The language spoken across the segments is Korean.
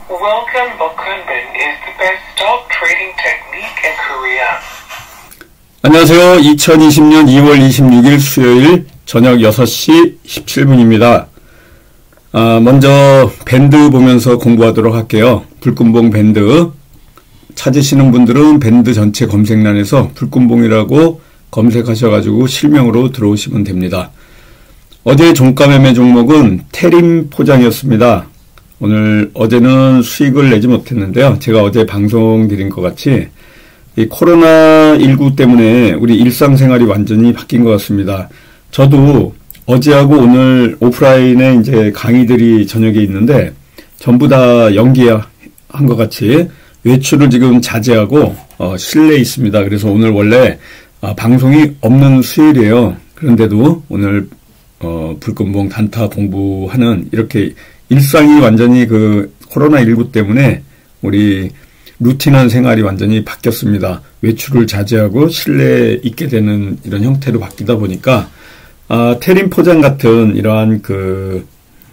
Welcome Bokkunbin is the best stock trading technique in Korea. 안녕하세요. 2020년 2월 26일 수요일 저녁 6시 17분입니다. 먼저 밴드 보면서 공부하도록 할게요. 불금봉 밴드 찾으시는 분들은 밴드 전체 검색란에서 불금봉이라고 검색하셔가지고 실명으로 들어오시면 됩니다. 어제 종가 매매 종목은 테림 포장이었습니다. 어제는 수익을 내지 못했는데요. 제가 어제 방송 드린 것 같이 이 코로나19 때문에 우리 일상생활이 완전히 바뀐 것 같습니다. 저도 어제하고 오늘 오프라인에 이제 강의들이 저녁에 있는데 전부 다 연기한 것 같이 외출을 지금 자제하고 실내에 있습니다. 그래서 오늘 원래 방송이 없는 수요일이에요. 그런데도 오늘 불금봉 단타 공부하는 이렇게 일상이 완전히 그 코로나19 때문에 우리 루틴한 생활이 완전히 바뀌었습니다. 외출을 자제하고 실내에 있게 되는 이런 형태로 바뀌다 보니까 테림 포장 같은 이러한 그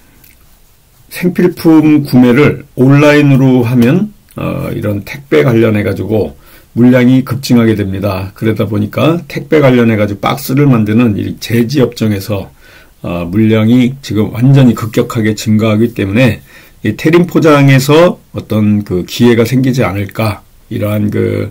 생필품 구매를 온라인으로 하면 이런 택배 관련해 가지고 물량이 급증하게 됩니다. 그러다 보니까 택배 관련해 가지고 박스를 만드는 이 제지 업종에서 물량이 지금 완전히 급격하게 증가하기 때문에 이 테림 포장에서 어떤 그 기회가 생기지 않을까 이러한 그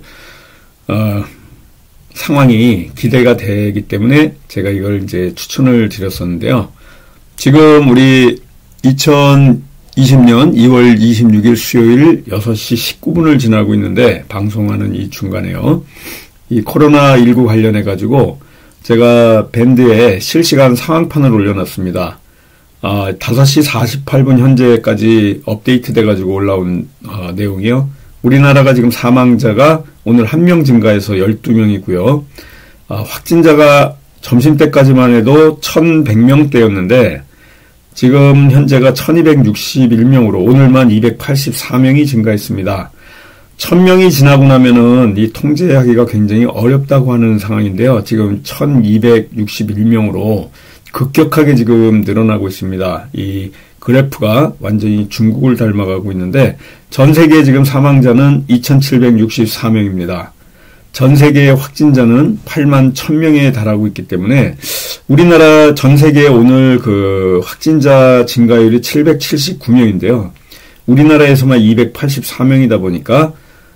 상황이 기대가 되기 때문에 제가 이걸 이제 추천을 드렸었는데요. 지금 우리 2020년 2월 26일 수요일 6시 19분을 지나고 있는데 방송하는 이 중간에요. 이 코로나19 관련해 가지고 제가 밴드에 실시간 상황판을 올려놨습니다. 5시 48분 현재까지 업데이트 돼가지고 올라온 내용이요. 우리나라가 지금 사망자가 오늘 1명 증가해서 12명이고요. 확진자가 점심때까지만 해도 1100명대였는데 지금 현재가 1261명으로 오늘만 284명이 증가했습니다. 1000명이 지나고 나면은 이 통제하기가 굉장히 어렵다고 하는 상황인데요. 지금 1261명으로 급격하게 지금 늘어나고 있습니다. 이 그래프가 완전히 중국을 닮아가고 있는데 전 세계 지금 사망자는 2764명입니다. 전 세계의 확진자는 8만 1000명에 달하고 있기 때문에 우리나라 전 세계 오늘 그 확진자 증가율이 779명인데요. 우리나라에서만 284명이다 보니까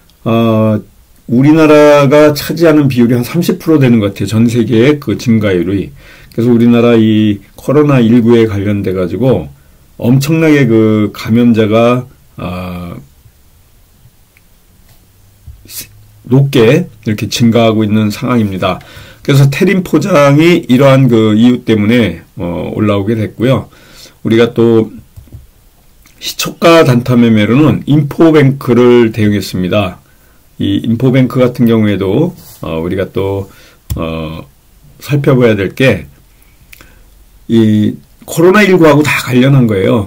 우리나라가 차지하는 비율이 한 30% 되는 것 같아요. 전 세계의 그 증가율이. 그래서 우리나라 이 코로나19에 관련돼 가지고 엄청나게 그 감염자가 높게 이렇게 증가하고 있는 상황입니다. 그래서 테림 포장이 이러한 그 이유 때문에 올라오게 됐고요. 우리가 또 시초가 단타 매매로는 인포뱅크를 대응했습니다. 이 인포뱅크 같은 경우에도 우리가 또 살펴봐야 될 게 이 코로나19하고 다 관련한 거예요.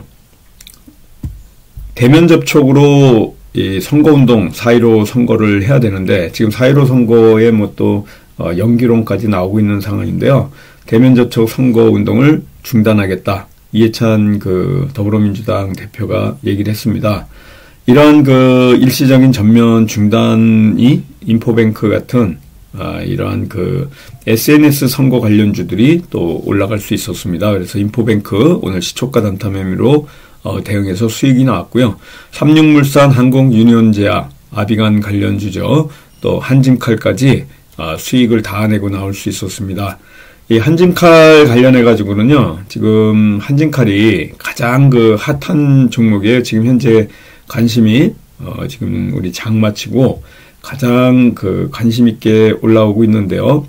대면 접촉으로 이 선거운동 4.15 선거를 해야 되는데 지금 4.15 선거에 뭐 또 연기론까지 나오고 있는 상황인데요. 대면 접촉 선거운동을 중단하겠다. 이해찬 그 더불어민주당 대표가 얘기를 했습니다. 이런 그 일시적인 전면 중단이 인포뱅크 같은 이러한 그 SNS 선거 관련주들이 또 올라갈 수 있었습니다. 그래서 인포뱅크 오늘 시초가 단타 매매로 대응해서 수익이 나왔고요. 삼육물산, 항공유니온제약, 아비간 관련주죠. 또 한진칼까지 수익을 다 내고 나올 수 있었습니다. 이 한진칼 관련해 가지고는요. 지금 한진칼이 가장 그 핫한 종목이에요. 지금 현재 관심이 지금 우리 장 마치고 가장 그 관심 있게 올라오고 있는데요.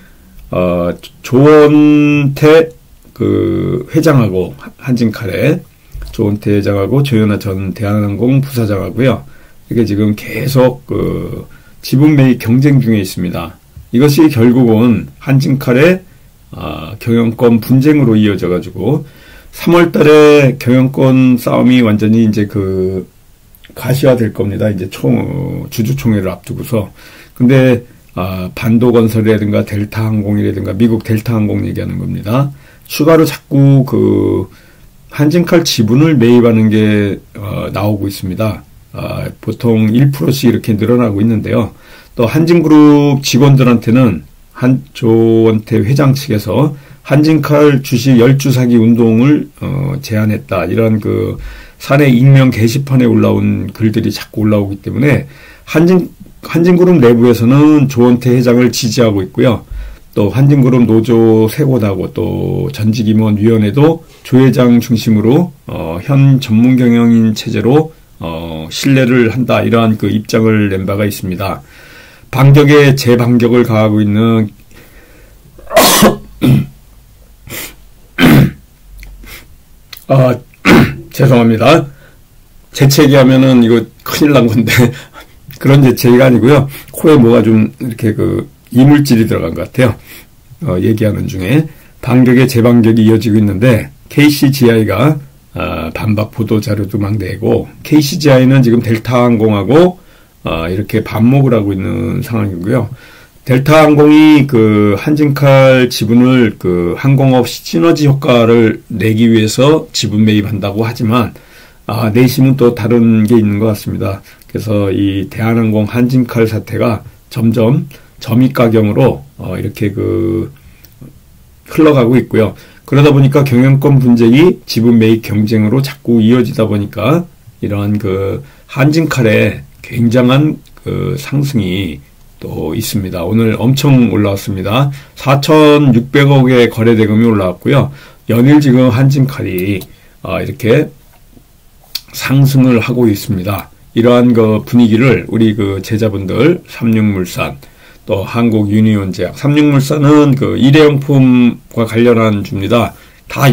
조원태 그 회장하고 한진칼의 조원태 회장하고 조현아 전 대한항공 부사장하고요. 이게 지금 계속 그 지분 매입 경쟁 중에 있습니다. 이것이 결국은 한진칼의 경영권 분쟁으로 이어져 가지고 3월 달에 경영권 싸움이 완전히 이제 그 가시화될 겁니다. 이제 주주총회를 앞두고서. 근데 반도건설이라든가 델타항공이라든가 미국 델타항공 얘기하는 겁니다. 추가로 자꾸 그 한진칼 지분을 매입하는 게 나오고 있습니다. 보통 1%씩 이렇게 늘어나고 있는데요. 또 한진그룹 직원들한테는 조원태 회장 측에서 한진칼 주식 10주 사기 운동을 제안했다. 이런 그 사내 익명 게시판에 올라온 글들이 자꾸 올라오기 때문에 한진그룹 내부에서는 조원태 회장을 지지하고 있고요. 또 한진그룹 노조 세고다고 또 전직임원위원회도 조 회장 중심으로 현 전문 경영인 체제로 신뢰를 한다. 이러한 그 입장을 낸 바가 있습니다. 반격에 재반격을 가하고 있는 죄송합니다. 재채기 하면은 이거 큰일 난 건데 그런 재채기가 아니고요. 코에 뭐가 좀 이렇게 그 이물질이 들어간 것 같아요. 얘기하는 중에 반격에 재반격이 이어지고 있는데 KCGI가 반박 보도 자료도 막 내고 KCGI는 지금 델타항공하고 이렇게 반목을 하고 있는 상황이고요. 델타항공이 그 한진칼 지분을 그 항공업 시너지 효과를 내기 위해서 지분 매입한다고 하지만 내심은 또 다른 게 있는 것 같습니다. 그래서 이 대한항공 한진칼 사태가 점점 점입가경으로 이렇게 그 흘러가고 있고요. 그러다 보니까 경영권 분쟁이 지분 매입 경쟁으로 자꾸 이어지다 보니까 이러한 그 한진칼의 굉장한 그 상승이 또 있습니다. 오늘 엄청 올라왔습니다. 4,600억의 거래 대금이 올라왔고요. 연일 지금 한진칼이 이렇게 상승을 하고 있습니다. 이러한 그 분위기를 우리 그 제자분들 삼육물산 또 한국유니온제약, 삼육물산은 그 일회용품과 관련한 주입니다. 다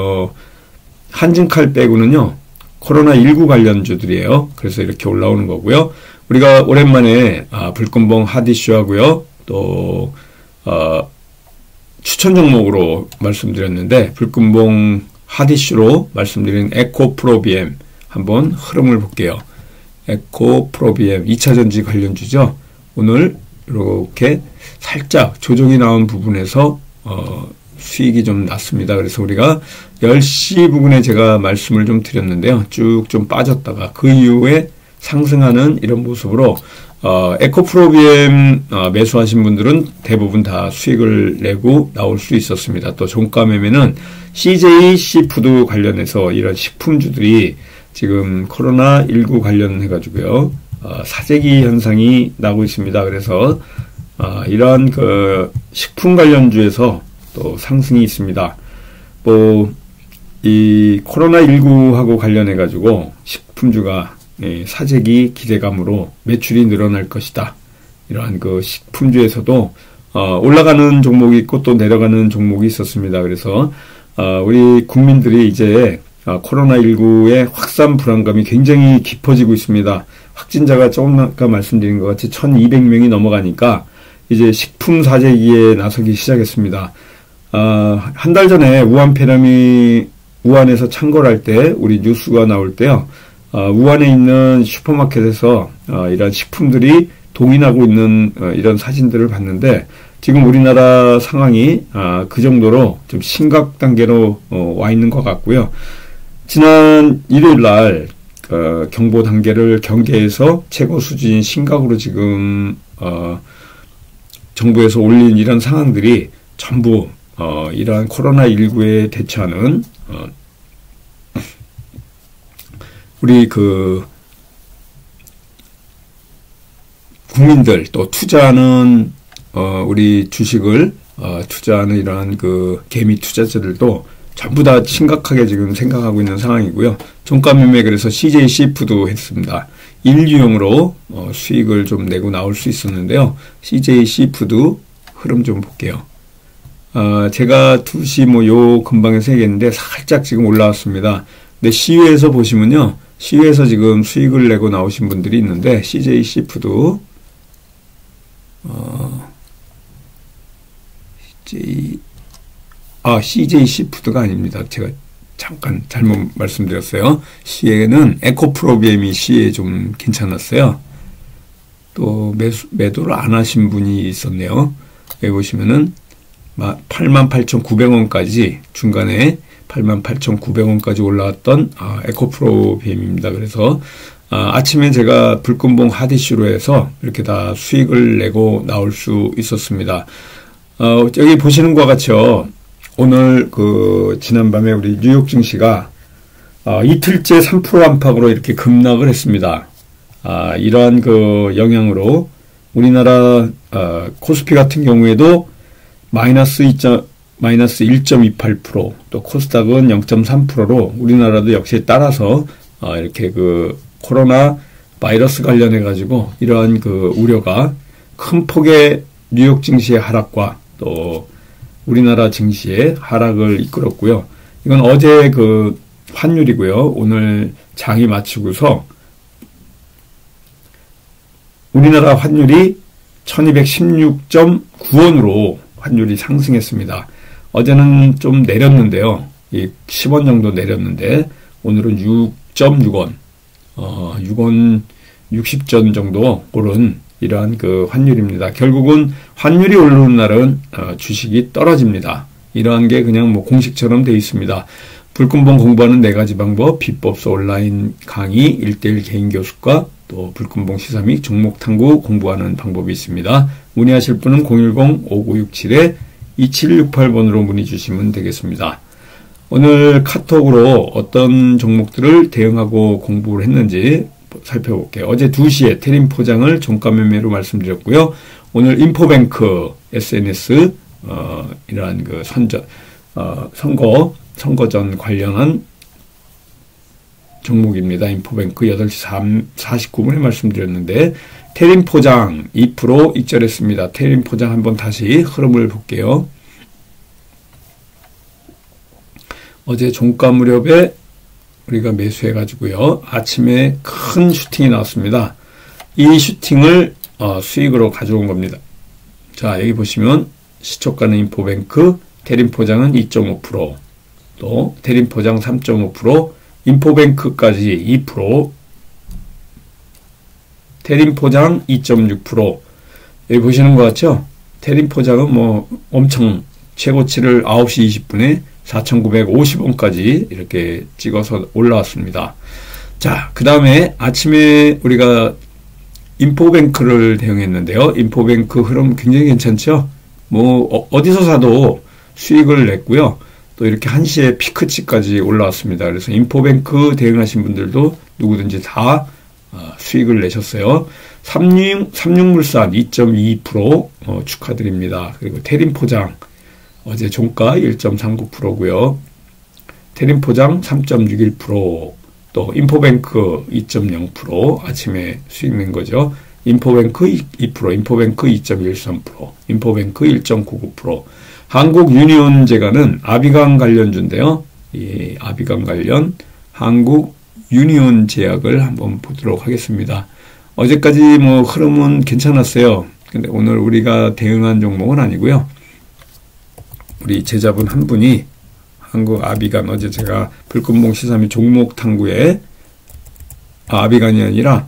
한진칼 빼고는요 코로나19 관련주들이에요. 그래서 이렇게 올라오는 거고요. 우리가 오랜만에 불금봉 핫이슈하고요. 또 추천 종목으로 말씀드렸는데 불금봉 핫이슈로 말씀드린 에코프로비엠 한번 흐름을 볼게요. 에코프로비엠 2차전지 관련주죠. 오늘 이렇게 살짝 조정이 나온 부분에서 수익이 좀 났습니다. 그래서 우리가 10시 부근에 제가 말씀을 좀 드렸는데요. 쭉 좀 빠졌다가 그 이후에 상승하는 이런 모습으로 에코프로비엠 매수하신 분들은 대부분 다 수익을 내고 나올 수 있었습니다. 또 종가 매매는 CJ 시푸드 관련해서 이런 식품주들이 지금 코로나19 관련해가지고요. 사재기 현상이 나고 있습니다. 그래서 이러한 그 식품 관련주에서 또 상승이 있습니다. 이 코로나19하고 관련해가지고 식품주가 사재기 기대감으로 매출이 늘어날 것이다. 이러한 그 식품주에서도 올라가는 종목이 있고 또 내려가는 종목이 있었습니다. 그래서 우리 국민들이 이제 코로나19의 확산 불안감이 굉장히 깊어지고 있습니다. 확진자가 조금 아까 말씀드린 것 같이 1200명이 넘어가니까 이제 식품 사재기에 나서기 시작했습니다. 한 달 전에 우한에서 창궐할 때 우리 뉴스가 나올 때요. 우한에 있는 슈퍼마켓에서 이런 식품들이 동인하고 있는 이런 사진들을 봤는데 지금 우리나라 상황이 그 정도로 좀 심각 단계로 와 있는 것 같고요. 지난 일요일 날 경보 단계를 경계해서 최고 수준인 심각으로 지금 정부에서 올린 이런 상황들이 전부 이러한 코로나19에 대처하는 우리 그 국민들 또 투자하는 우리 주식을 투자하는 이러한 그 개미 투자자들도 전부 다 심각하게 지금 생각하고 있는 상황이고요. 종가 매매 그래서 CJ 시푸드 했습니다. 일유형으로 수익을 좀 내고 나올 수 있었는데요. CJ 시푸드 흐름 좀 볼게요. 제가 2시 요 근방에서 얘기했는데 살짝 지금 올라왔습니다. 근데 시외에서 보시면요. 시외에서 지금 수익을 내고 나오신 분들이 있는데 CJ 시푸드 CJ 시푸드가 아닙니다. 제가 잠깐 잘못 말씀드렸어요. 시에는 에코프로비엠이 시에 좀 괜찮았어요. 또 매도를 안 하신 분이 있었네요. 여기 보시면은 88,900원까지 중간에 88,900원까지 올라왔던 에코프로 BM입니다. 그래서 아침에 제가 불금봉 핫이슈로 해서 이렇게 다 수익을 내고 나올 수 있었습니다. 여기 보시는 것과 같이요. 오늘 지난밤에 우리 뉴욕 증시가 이틀째 3% 안팎으로 이렇게 급락을 했습니다. 이러한 영향으로 우리나라 코스피 같은 경우에도 마이너스 1.28%, 또 코스닥은 0.3%로 우리나라도 역시 따라서 이렇게 코로나 바이러스 관련해 가지고 이러한 우려가 큰 폭의 뉴욕 증시의 하락과 또 우리나라 증시의 하락을 이끌었고요. 이건 어제 환율이고요. 오늘 장이 마치고서 우리나라 환율이 1216.9원으로 환율이 상승했습니다. 어제는 좀 내렸는데요. 10원 정도 내렸는데 오늘은 6.6원, 6원 60전 정도 오른 이러한 환율입니다. 결국은 환율이 오르는 날은 주식이 떨어집니다. 이러한 게 그냥 공식처럼 되어 있습니다. 불금봉 공부하는 4가지 방법, 비법서 온라인 강의, 1:1 개인 교습과 또 불금봉 시사 및 종목 탐구 공부하는 방법이 있습니다. 문의하실 분은 010-5967-2768번으로 문의 주시면 되겠습니다. 오늘 카톡으로 어떤 종목들을 대응하고 공부를 했는지 살펴볼게요. 어제 2시에 테린 포장을 종가 매매로 말씀드렸고요. 오늘 인포뱅크 SNS 이러한 선거전 관련한 종목입니다. 인포뱅크 8시 49분에 말씀드렸는데 테린 포장 2% 익절했습니다. 테린 포장 한번 다시 흐름을 볼게요. 어제 종가 무렵에 우리가 매수해가지고요. 아침에 큰 슈팅이 나왔습니다. 이 슈팅을 수익으로 가져온 겁니다. 자, 여기 보시면 시초가는 인포뱅크, 테린 포장은 2.5%, 또 테린 포장 3.5%, 인포뱅크까지 2%, 테린 포장 2.6%. 여기 보시는 것 같죠? 테린 포장은 엄청 최고치를 9시 20분에 4,950원까지 이렇게 찍어서 올라왔습니다. 자, 그 다음에 아침에 우리가 인포뱅크를 대응했는데요. 인포뱅크 흐름 굉장히 괜찮죠? 어디서 사도 수익을 냈고요. 또 이렇게 1시에 피크치까지 올라왔습니다. 그래서 인포뱅크 대응하신 분들도 누구든지 다 수익을 내셨어요. 삼육물산 2.2% 축하드립니다. 그리고 테린 포장 어제 종가 1.39%고요. 테린 포장 3.61%, 또 인포뱅크 2.0% 아침에 수익 낸 거죠. 인포뱅크 2%, 인포뱅크 2.13%, 인포뱅크 1.99%. 한국 유니온제가는 아비강 관련주인데요. 이 아비강 관련 한국 유니온 제약을 한번 보도록 하겠습니다. 어제까지 흐름은 괜찮았어요. 근데 오늘 우리가 대응한 종목은 아니고요. 우리 제자분 한 분이 한국 아비간, 어제 제가 불금봉 시사 및 종목 탐구에 아비간이 아니라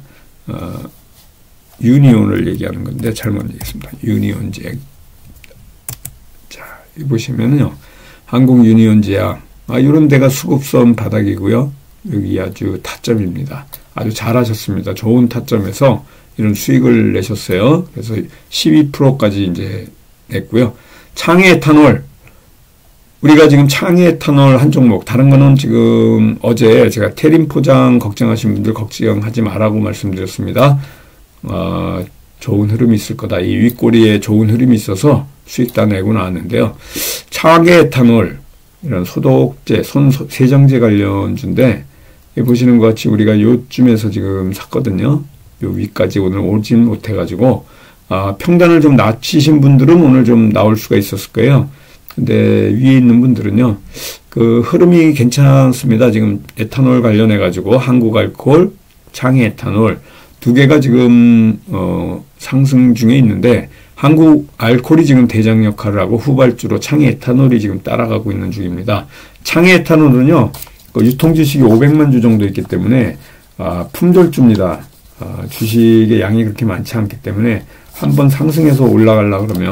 유니온을 얘기하는 건데 잘못 얘기했습니다. 유니온 제약. 자, 여기 보시면은요. 한국 유니온 제약. 이런 데가 수급선 바닥이고요. 여기 아주 타점입니다. 아주 잘하셨습니다. 좋은 타점에서 이런 수익을 내셨어요. 그래서 12%까지 이제 냈고요. 창의 에탄올. 우리가 지금 창의 에탄올 한 종목, 다른 거는 지금 어제 제가 테린 포장 걱정하신 분들 걱정하지 말라고 말씀드렸습니다. 좋은 흐름이 있을 거다. 이 윗꼬리에 좋은 흐름이 있어서 수익 다 내고 나왔는데요. 창의 에탄올, 이런 소독제, 세정제 관련주인데, 여기 보시는 것 같이 우리가 요쯤에서 지금 샀거든요. 요 위까지 오늘 오진 못해가지고, 평단을 좀 낮추신 분들은 오늘 좀 나올 수가 있었을 거예요. 근데 위에 있는 분들은요, 흐름이 괜찮습니다. 지금 에탄올 관련해가지고 한국알코올, 창의 에탄올 두 개가 지금, 상승 중에 있는데, 한국 알코올이 지금 대장 역할을 하고 후발주로 창의 에탄올이 지금 따라가고 있는 중입니다. 창의 에탄올은요, 유통 주식이 500만 주 정도 있기 때문에, 품절주입니다. 주식의 양이 그렇게 많지 않기 때문에, 한번 상승해서 올라가려고 그러면,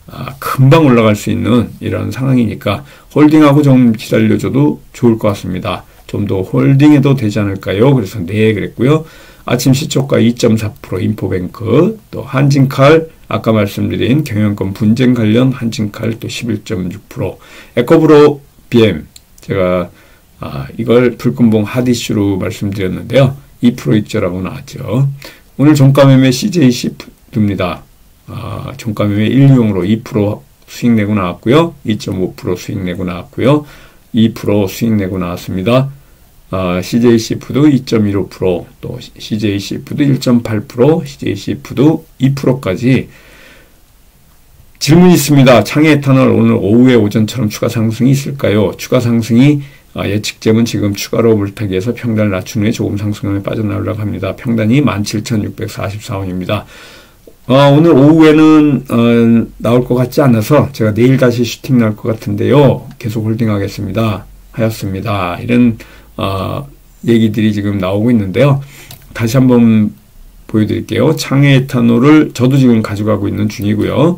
금방 올라갈 수 있는 이런 상황이니까 홀딩하고 좀 기다려줘도 좋을 것 같습니다. 좀 더 홀딩해도 되지 않을까요? 그래서 네 그랬고요. 아침 시초가 2.4% 인포뱅크, 또 한진칼 아까 말씀드린 경영권 분쟁 관련 한진칼 또 11.6%, 에코브로 BM 제가 이걸 불금봉 핫이슈로 말씀드렸는데요. 2% 익절하고 나왔죠. 오늘 종가매매 CJC입니다. 종가매매 1유용으로 2% 수익 내고 나왔고요. 2.5% 수익 내고 나왔고요. 2% 수익 내고 나왔습니다. CJC푸드 2.15%, 또 CJC푸드 1.8%, CJC푸드 2%까지 질문이 있습니다. 창해에탄올 오늘 오후에 오전처럼 추가 상승이 있을까요? 추가 상승이 예측점은 지금 추가로 물타기해서 평단을 낮춘 후에 조금 상승하며 빠져나오려고 합니다. 평단이 17,644원입니다. 오늘 오후에는 나올 것 같지 않아서 제가 내일 다시 슈팅 나올 것 같은데요. 계속 홀딩하겠습니다. 하였습니다. 이런 얘기들이 지금 나오고 있는데요. 다시 한번 보여드릴게요. 창해에탄올을 저도 지금 가져가고 있는 중이고요.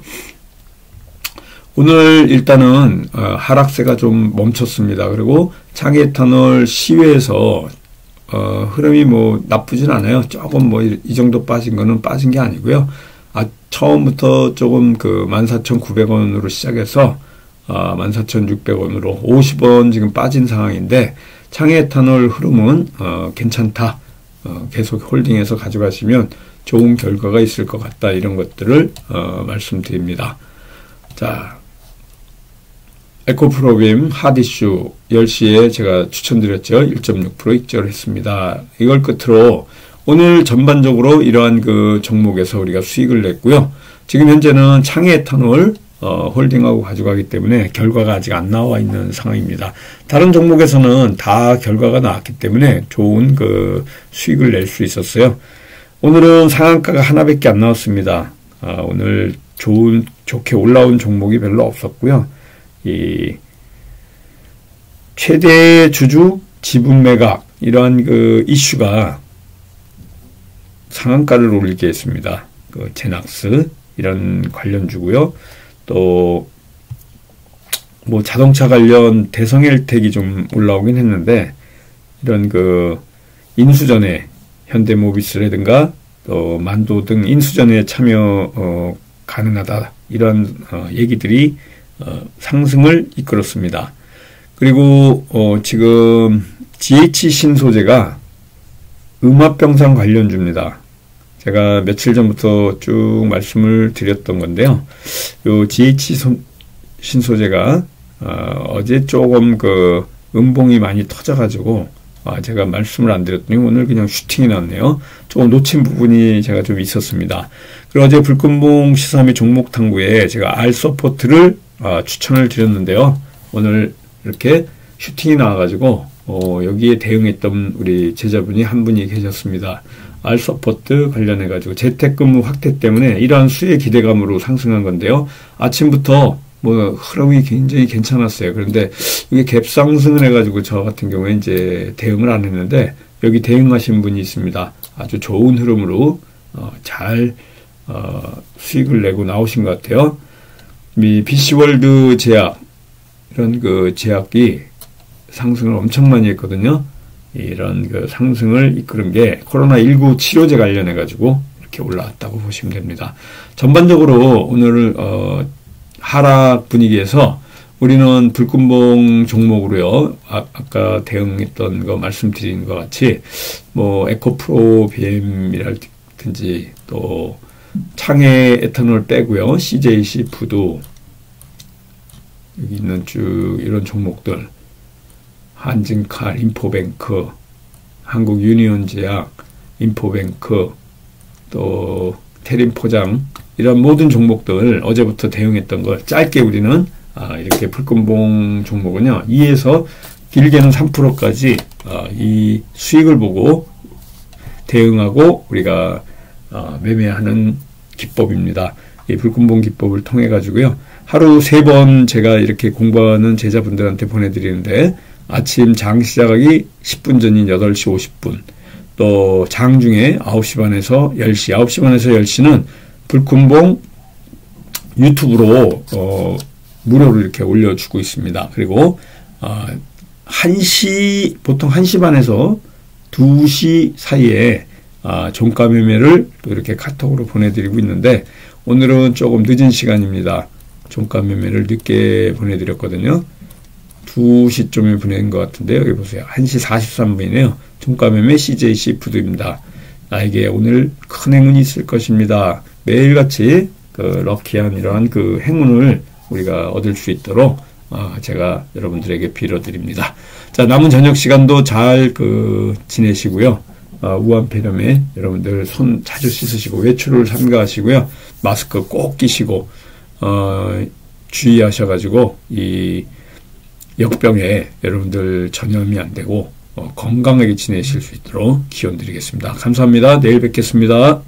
오늘 일단은 하락세가 좀 멈췄습니다. 그리고 창해에탄올 시외에서 흐름이 뭐 나쁘진 않아요. 조금 뭐 이 정도 빠진 거는 빠진 게 아니고요. 처음부터 조금 14,900원으로 시작해서 14,600원으로 50원 지금 빠진 상황인데 창해에탄올 흐름은 괜찮다. 계속 홀딩해서 가져가시면 좋은 결과가 있을 것 같다. 이런 것들을 말씀드립니다. 자, 에코프로빔 핫이슈 10시에 제가 추천드렸죠. 1.6% 익절을 했습니다. 이걸 끝으로 오늘 전반적으로 이러한 종목에서 우리가 수익을 냈고요. 지금 현재는 창해에탄올 홀딩하고 가져가기 때문에 결과가 아직 안 나와 있는 상황입니다. 다른 종목에서는 다 결과가 나왔기 때문에 좋은 수익을 낼 수 있었어요. 오늘은 상한가가 하나밖에 안 나왔습니다. 오늘 좋게 올라온 종목이 별로 없었고요. 이 최대 주주 지분 매각 이러한 이슈가 상한가를 올리게 했습니다. 제낙스 이런 관련주고요. 또 뭐 자동차 관련 대성 헬텍이 좀 올라오긴 했는데 이런 인수전에 현대모비스라든가 또 만도 등 인수전에 참여 가능하다 이런 얘기들이 상승을 이끌었습니다. 그리고 지금 GH 신소재가 음압병상 관련주입니다. 제가 며칠 전부터 쭉 말씀을 드렸던 건데요. 요 GH 신소재가 어제 조금 음봉이 많이 터져가지고 제가 말씀을 안 드렸더니 오늘 그냥 슈팅이 났네요. 조금 놓친 부분이 제가 좀 있었습니다. 그리고 어제 불금봉 시사 및 종목 탐구에 제가 R서포트를 추천을 드렸는데요. 오늘 이렇게 슈팅이 나와가지고 여기에 대응했던 우리 제자분이 한 분이 계셨습니다. R서포트 관련해가지고 재택근무 확대 때문에 이러한 수혜 기대감으로 상승한 건데요. 아침부터 흐름이 굉장히 괜찮았어요. 그런데 이게 갭상승을 해가지고 저 같은 경우에 이제 대응을 안 했는데 여기 대응하신 분이 있습니다. 아주 좋은 흐름으로 잘 수익을 내고 나오신 것 같아요. BC월드 제약 이런 제약이 상승을 엄청 많이 했거든요. 이런 상승을 이끄는 게 코로나19 치료제 관련해가지고 이렇게 올라왔다고 보시면 됩니다. 전반적으로 오늘 하락 분위기에서 우리는 불금봉 종목으로요. 아까 대응했던 거 말씀드린 것 같이 에코프로 BM이라든지 또 창해에탄올 빼고요. CJC 푸드 여기 있는 쭉 이런 종목들 한진칼, 인포뱅크, 한국유니온제약, 인포뱅크, 또 테림포장 이런 모든 종목들 어제부터 대응했던 걸 짧게 우리는 이렇게 불금봉 종목은요 2에서 길게는 3%까지 이 수익을 보고 대응하고 우리가 매매하는 기법입니다. 이 불금봉 기법을 통해 가지고요 하루 3번 제가 이렇게 공부하는 제자분들한테 보내드리는데 아침 장 시작하기 10분 전인 8시 50분 또 장중에 9시 반에서 10시 9시 반에서 10시는 불금봉 유튜브로 무료로 이렇게 올려주고 있습니다. 그리고 1시 보통 1시 반에서 2시 사이에 종가 매매를 또 이렇게 카톡으로 보내드리고 있는데 오늘은 조금 늦은 시간입니다. 종가 매매를 늦게 보내드렸거든요. 2시쯤에 보낸 것 같은데 여기 보세요. 1시 43분이네요. 종가 매매 CJ 시푸드입니다. 나에게 오늘 큰 행운이 있을 것입니다. 매일같이 그 럭키한 이러한 그 행운을 우리가 얻을 수 있도록 제가 여러분들에게 빌어드립니다. 자, 남은 저녁 시간도 잘 지내시고요. 우한 폐렴에 여러분들 손 자주 씻으시고 외출을 삼가하시고요. 마스크 꼭 끼시고 주의하셔가지고 이 역병에 여러분들 전염이 안 되고 건강하게 지내실 수 있도록 기원 드리겠습니다. 감사합니다. 내일 뵙겠습니다.